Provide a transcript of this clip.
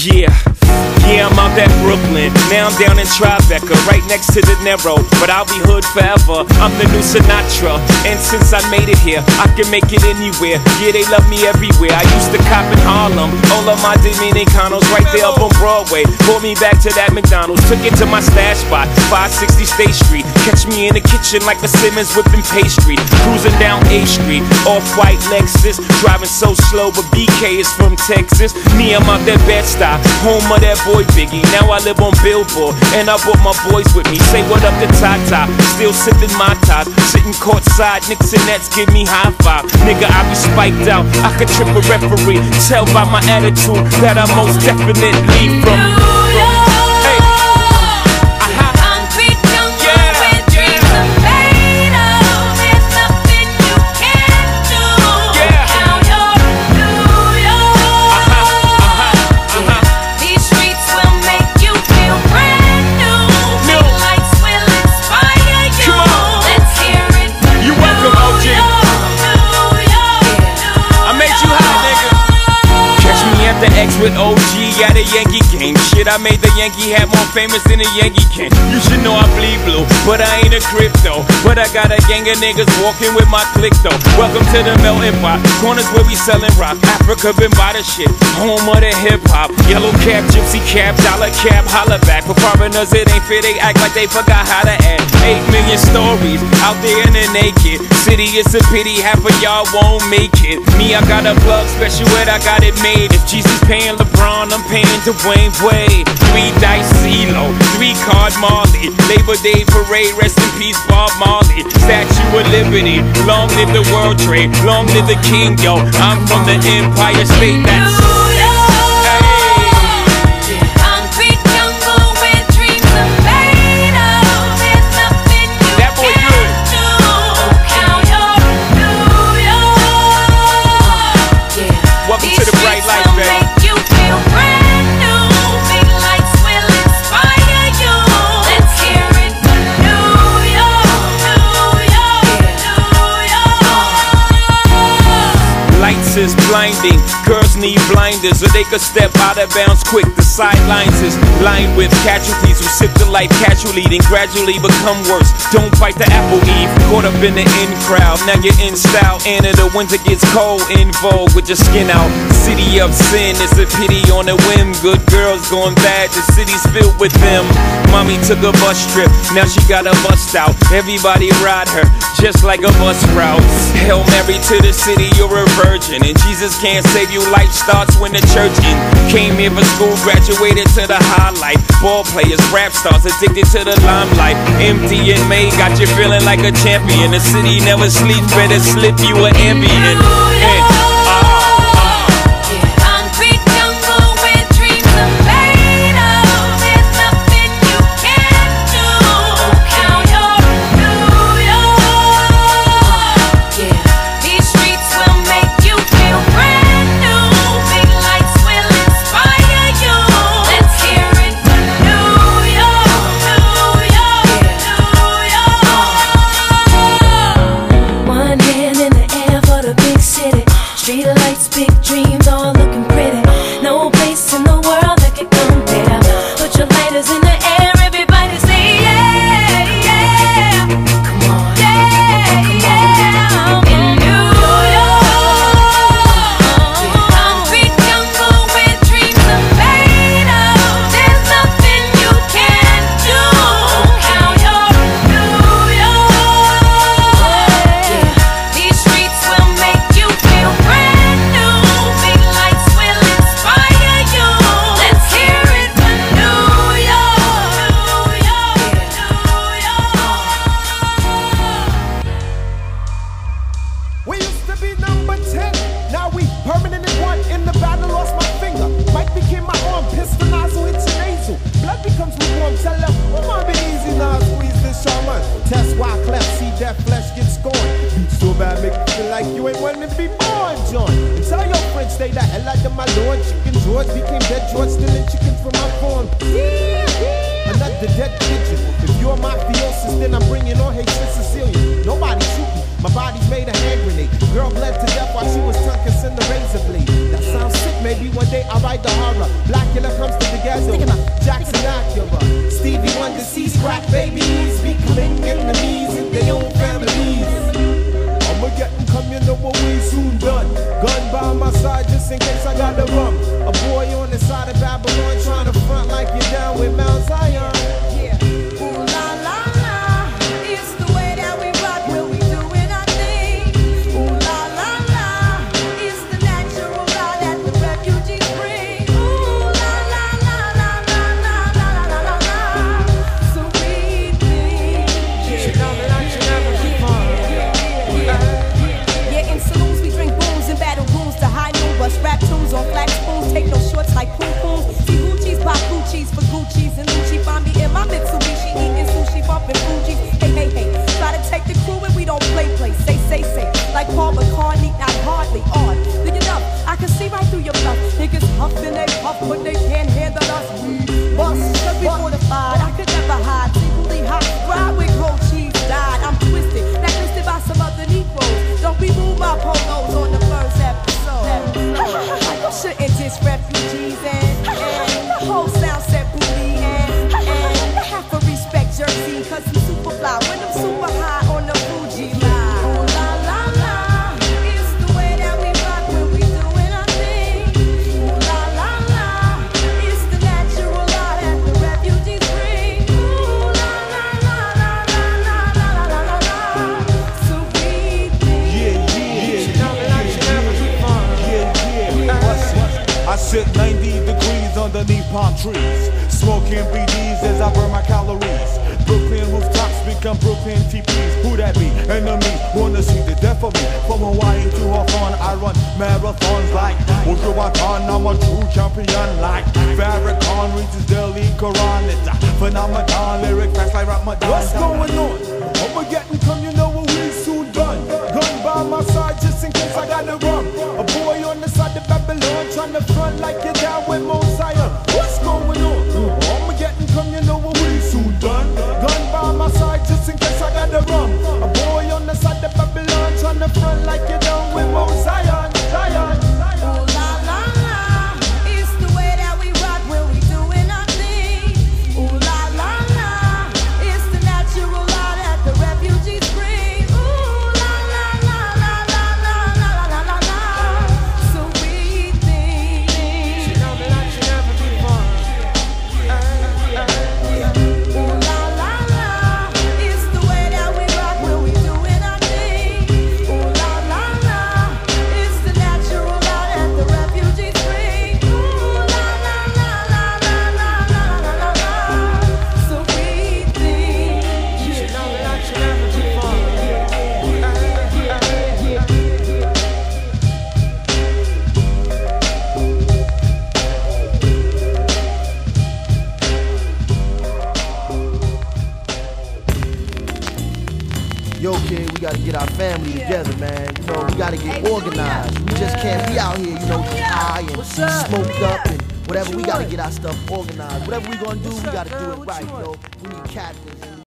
Yeah, I'm out at Brooklyn. Now I'm down in Tribeca, right next to the Narrow. But I'll be hood forever. I'm the new Sinatra. And since I made it here, I can make it anywhere. Yeah, they love me everywhere. I used to cop in Harlem. All of my Dominicanos right there up on Broadway. Pulled me back to that McDonald's. Took it to my stash spot, 560 State Street. Catch me in the kitchen like a Simmons whipping pastry. Cruising down A Street, off-white Lexus. Driving so slow, but BK is from Texas. Me, I'm out that Bed-Stuy, home of that boy Biggie. Now I live on Billboard, and I brought my boys with me. Say what up to Tata, still sipping my ties. Sitting courtside, Knicks and Nets give me high five. Nigga, I be spiked out, I could trip a referee. Tell by my attitude that I most definitely from. With OG at a Yankee game. Shit, I made the Yankee hat more famous than a Yankee can. You should know I bleed blue, but I ain't a crypto. But I got a gang of niggas walking with my click though. Welcome to the melting pot. Corners where we selling rock. Africa been by the shit. Home of the hip hop. Yellow cap, gypsy cap, dollar cap, holla back. For foreigners it ain't fair, they act like they forgot how to act. 8 million stories out there in the naked city. It's a pity half of y'all won't make it. Me, I got a plug special where I got it made. If Jesus paying LeBron, I'm paying Dwayne Wade. 3 dice CeeLo, 3 card Marley. Labor Day parade, rest in peace Bob Marley. Statue of Liberty, long live the World Trade, long live the King, yo. I'm from the Empire State, that's is blinding. Girls need blinders so they could step out of bounds quick. The sidelines is lined with casualties who sip the life casually, then gradually become worse. Don't bite the apple, Eve. Caught up in the in crowd, now you're in style. And in the winter gets cold, in vogue with your skin out. City of sin, it's a pity on a whim. Good girls going bad, the city's filled with them. Mommy took a bus trip, now she got a bust out. Everybody ride her, just like a bus route. Hail Mary to the city, you're a virgin. And Jesus can't save you, life starts when the church in. Came here for school, graduated to the highlight. Ball players, rap stars, addicted to the limelight. Empty in May, got you feeling like a champion. The city never sleeps, better slip you an ambient. Girl bled to death while she was tucking in the razor blade. That sounds sick, maybe one day I write the horror. Blackula comes to the ghetto. Jackson Acura. Stevie Wonder sees crack babies becoming enemies in their own families. I'ma get them come, you know what we soon done. Gun by my side just in case I gotta run. A boy on the side of Babylon trying to front like you're down with Mount Zion. Yeah. Ooh la la la, it's the way that we rock when we doing our thing. Ooh la la la, it's the natural law that the refugees bring. Ooh la la la la la la la la la la. So we think. Yeah, in saloons we drink booze and battle goons to high noon. Bust rap tunes on flat spoons, take no shorts like poom pooms. See Gucci's, buy Gucci's for Gucci's and Lucci. Find me in my Mitsubishi eating sushi, bumping Fuji. Hey, hey, hey, try to take the crew and we don't play. Say, like Paul McCartney, not hardly on. Do you know, I can see right through your bluff. Niggas huffing they puff, but they can't handle us. We bust, cause we fortified. I could never hide, secretly hot. Ride with gold cheese, died. I'm twisted, blacklisted by some other Negroes. Don't remove my polos on the first episode. You shouldn't diss refugees and the whole sound set booty and have to respect Jersey, cause I'm super fly when I'm super high on the Fuji line. Ooh la la la, it's the way that we rock when we doing our thing. Ooh la la la, it's the natural law that the refugees bring. Ooh la la la la la la la la la la. So we think. I sit 90 degrees underneath palm trees, smoking BDs as I burn my calories. Brooklyn rooftops become Brooklyn TPs. Who that be? Enemy wanna see the death of me. From Hawaii to Hawthorne, I run marathons like Wujuwakan. I'm a true champion like Farrakhan reaches Delhi Quran. It's a phenomenon, lyric facts like Ramadan. What's going on? I'ma get them come, you know what we soon done. Gun by my side just in case I gotta run. A boy on the side of Babylon trying to front like you're down with Mount Zion. What's going on? I'ma get them come, you know what we soon done. Gun by my side just in case I gotta run. A boy on the side of Babylon trying to front like you're down with Mount Zion. Zion. Ooh la la la, it's the way that we rock when we doing our thing. Ooh la la la, it's the natural law that the refugees bring. Ooh la la la la la la la la la la. So we think. Ooh la la la, it's the way that we rock when we doing our thing. Ooh la la la, it's the natural law that the refugees bring. Ooh la la la la la la la la la. So we think. Yo, kid, we gotta get our family together, man. You know, we gotta get organized. We just can't be out here, you know, high and smoked up and whatever. We gotta get our stuff organized. Whatever we gonna do, we gotta do it right, yo. We need captains.